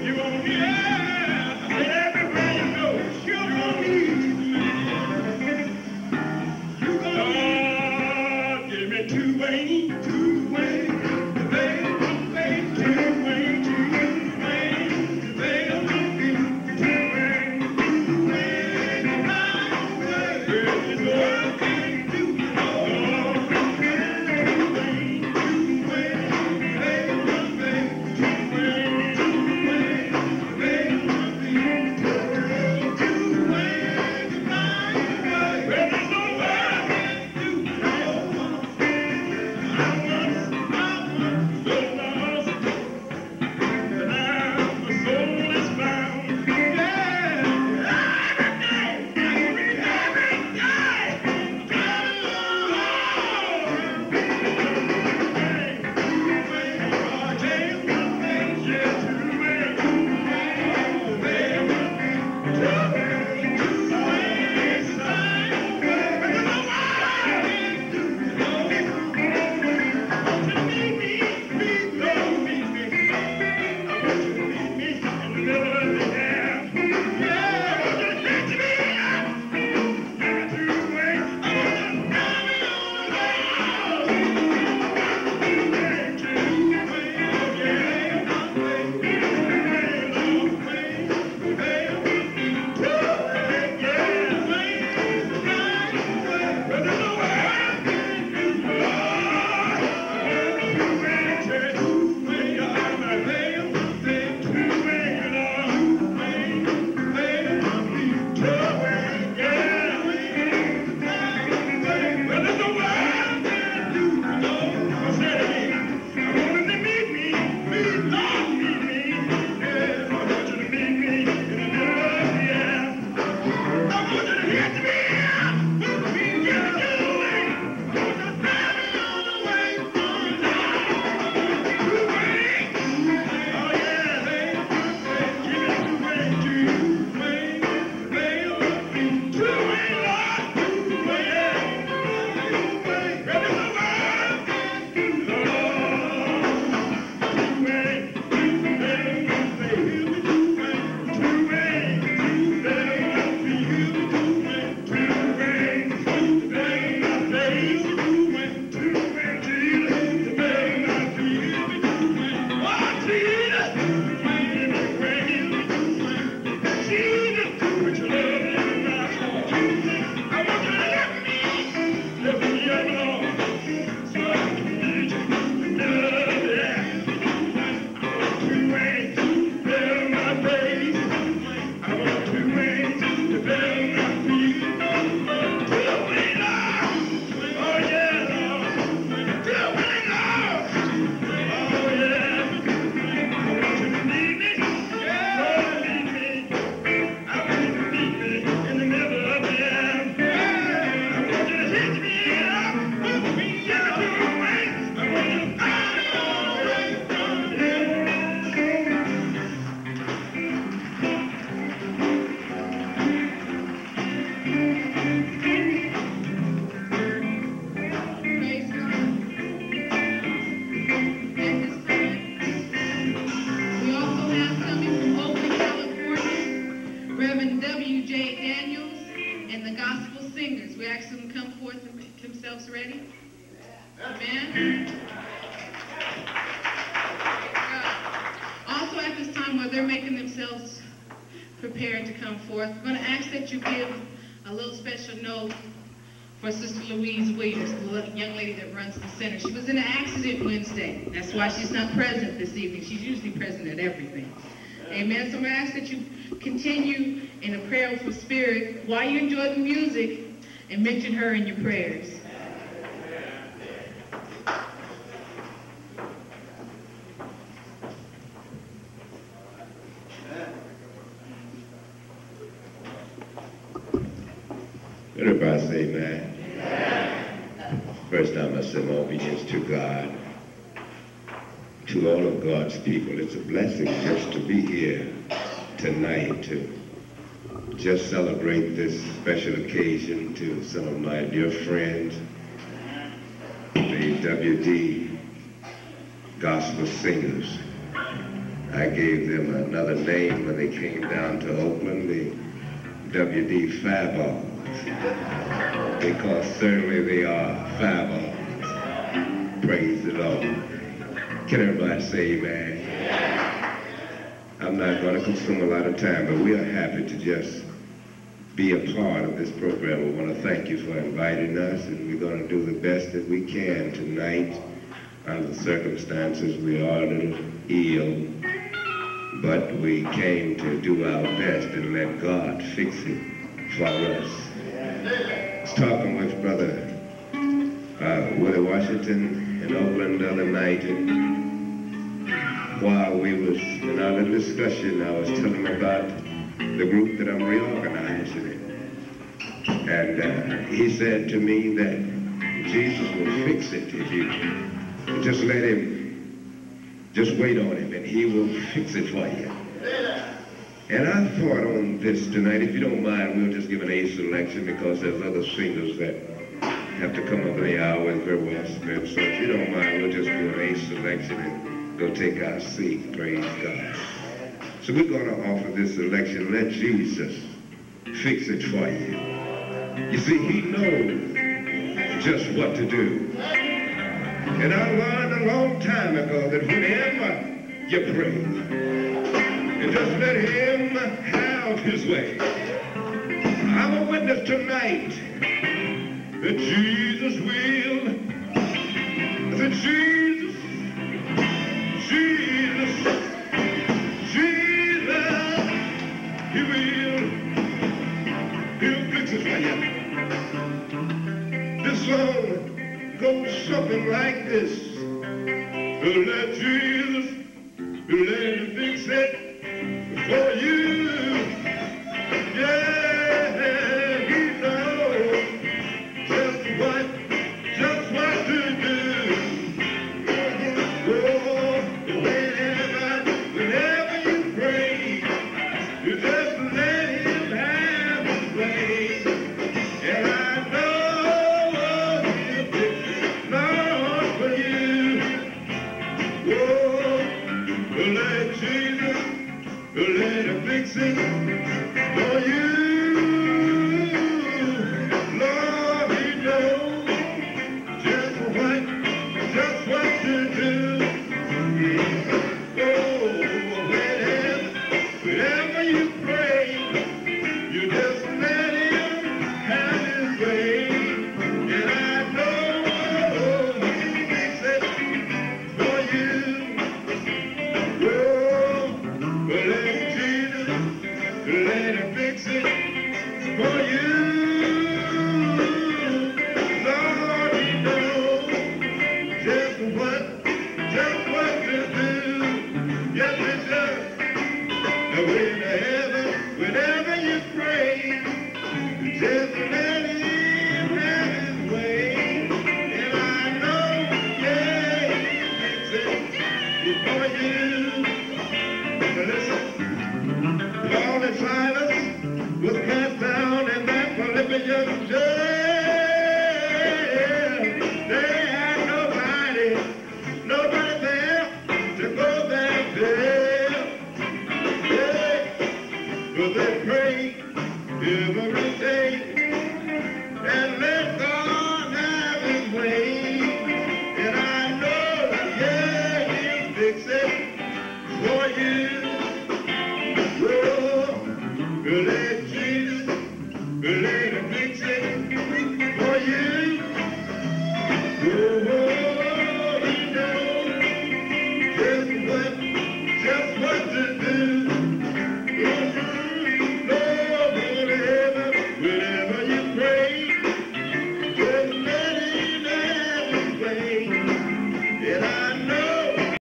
Ready? Amen. Also at this time, while they're making themselves prepared to come forth, I'm going to ask that you give a little special note for Sister Louise Williams, the young lady that runs the center. She was in an accident Wednesday. That's why she's not present this evening. She's usually present at everything. Amen. So I'm going to ask that you continue in a prayerful spirit while you enjoy the music and mention her in your prayers. Everybody say amen. First time I said my obedience to God, to all of God's people. It's a blessing just to be here tonight to just celebrate this special occasion to some of my dear friends, the WD gospel singers. I gave them another name when they came down to Oakland, the WD Fireballs, because certainly they are fireballs. Praise the Lord. Can everybody say amen? I'm not going to consume a lot of time, but we are happy to just be a part of this program. We want to thank you for inviting us, and we're going to do the best that we can tonight. Under the circumstances, we are a little ill, but we came to do our best and let God fix it for us. I was talking with Brother Willie Washington in Oakland the other night, and while we was in our little discussion, I was telling him about the group that I'm reorganizing. And he said to me that Jesus will fix it if you just let him, just wait on him, and he will fix it for you. And I thought on this tonight, if you don't mind, we'll just give an A selection because there's other singers that have to come up in the hour and very well spent. So if you don't mind, we'll just do an A selection and go take our seat. Praise God. So we're going to offer this selection. Let Jesus fix it for you. You see, he knows just what to do. And I learned a long time ago that whenever you pray, and just let him have his way. I'm a witness tonight that Jesus will. I said, Jesus, Jesus, Jesus, he will. He'll fix it for you. This song goes something like this. Let Jesus, let him fix it for you. Yeah, he knows just what to do. Oh, whenever you pray, you just let him have his way. And I know he'll fix it, Lord, for you. Oh, let Jesus, let him fix it for you. Lord, he knows just what to do. Oh, whenever you pray, you just let him have his way. And I know he'll fix it for you. Oh, let Jesus, let him fix it for you. Lord, he knows just what to do. Yes, he does. And whenever you pray, just let him have his way. And I know, yeah, he'll fix it for you. Listen, Paul and Silas was cast down in that Philippian jail. They had nobody there to go back there. Yeah, but they prayed every day and let God have his way. And I know, yeah, he'll fix it for you.